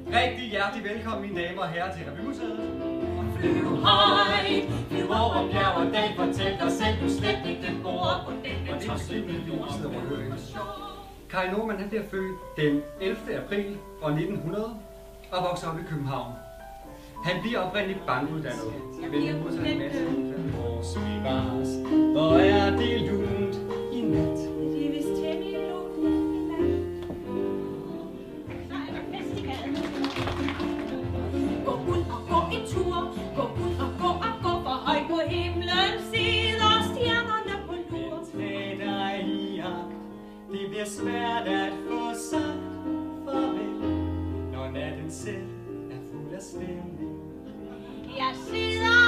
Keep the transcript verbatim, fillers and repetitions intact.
Rigtig hjertelig velkommen, mine damer og herrer, til Revymuseet. Flyv højt, flyv over bjerg og dal, fortæl dig selv, du slet ikke bor på den tosslede jord. Kai Normann, han bliver født den ellevte april år nitten hundrede og vokser op i København. Han bliver oprindeligt bankuddannet, men han modtager en masse uddannelse. Hvor er det lunt i nat? Det er vist temmelig lunt i nat. Så er der festivalen. Gå ud og gå en tur, gå ud og gå og gå, for højt på himlen sidder stjernerne på lur. Tag dig i agt, det bliver svært at få sagt farvel, når natten selv er fuld af stemning. Jeg sidder